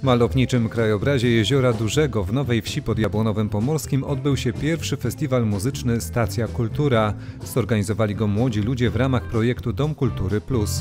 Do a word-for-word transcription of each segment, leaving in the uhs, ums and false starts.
W malowniczym krajobrazie Jeziora Dużego w Nowej Wsi pod Jabłonowem Pomorskim odbył się pierwszy festiwal muzyczny Stacja Kultura. Zorganizowali go młodzi ludzie w ramach projektu Dom Kultury Plus.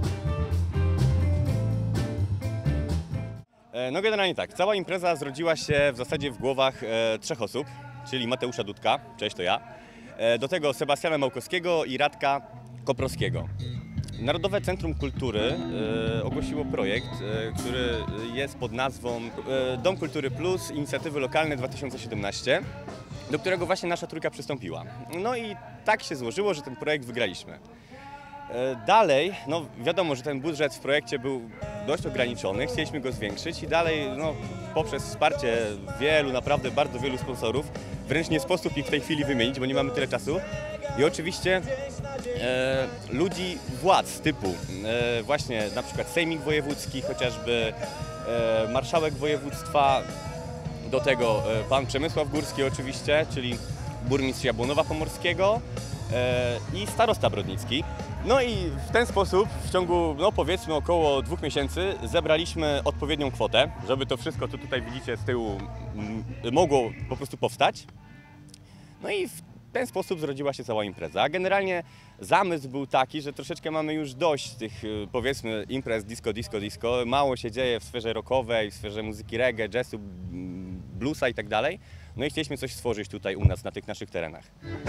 No generalnie tak, cała impreza zrodziła się w zasadzie w głowach e, trzech osób, czyli Mateusza Dudka, cześć, to ja, e, do tego Sebastiana Małkowskiego i Radka Koprowskiego. Narodowe Centrum Kultury e, ogłosiło projekt, e, który jest pod nazwą e, Dom Kultury Plus, inicjatywy lokalne dwa tysiące siedemnaście, do którego właśnie nasza trójka przystąpiła. No i tak się złożyło, że ten projekt wygraliśmy. Dalej, no wiadomo, że ten budżet w projekcie był dość ograniczony, chcieliśmy go zwiększyć i dalej no, poprzez wsparcie wielu, naprawdę bardzo wielu sponsorów, wręcz nie sposób ich w tej chwili wymienić, bo nie mamy tyle czasu. I oczywiście e, ludzi władz typu e, właśnie na przykład Sejmik Wojewódzki, chociażby e, Marszałek Województwa, do tego e, pan Przemysław Górski oczywiście, czyli burmistrz Jabłonowa Pomorskiego e, i starosta Brodnicki. No i w ten sposób w ciągu, no powiedzmy, około dwóch miesięcy zebraliśmy odpowiednią kwotę, żeby to wszystko, co tutaj widzicie z tyłu, mogło po prostu powstać. No i w ten sposób zrodziła się cała impreza. A generalnie zamysł był taki, że troszeczkę mamy już dość tych, powiedzmy, imprez disco, disco, disco. Mało się dzieje w sferze rockowej, w sferze muzyki reggae, jazzu, bluesa i tak dalej. No i chcieliśmy coś stworzyć tutaj u nas, na tych naszych terenach.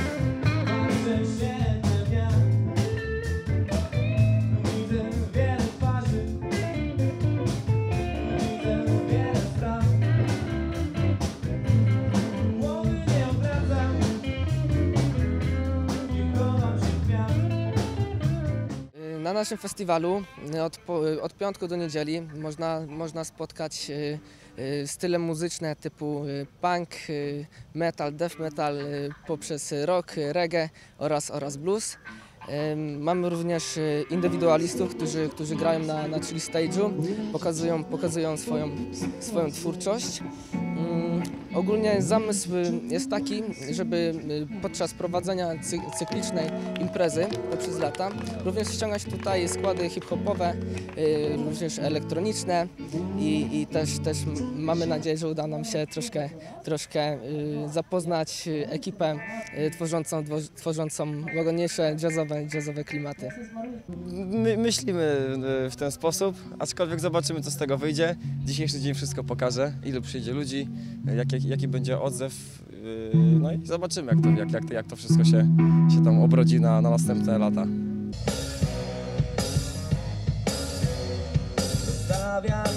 Na naszym festiwalu od, od piątku do niedzieli można, można spotkać y, y, style muzyczne typu y, punk, y, metal, death metal, y, poprzez rock, reggae oraz, oraz blues. Y, mamy również y, indywidualistów, którzy, którzy grają na, na chill stage'u, pokazują, pokazują swoją, swoją twórczość. Y, ogólnie zamysł jest taki, żeby podczas prowadzenia cyklicznej imprezy poprzez lata również ściągać tutaj składy hip-hopowe, również elektroniczne i, i też, też mamy nadzieję, że uda nam się troszkę, troszkę zapoznać ekipę tworzącą, tworzącą łagodniejsze jazzowe, jazzowe klimaty. My myślimy w ten sposób, aczkolwiek zobaczymy, co z tego wyjdzie. Dzisiejszy dzień wszystko pokaże, ilu przyjdzie ludzi, jaki, jaki będzie odzew, no i zobaczymy, jak to, jak, jak, jak to wszystko się, się tam obrodzi na, na następne lata.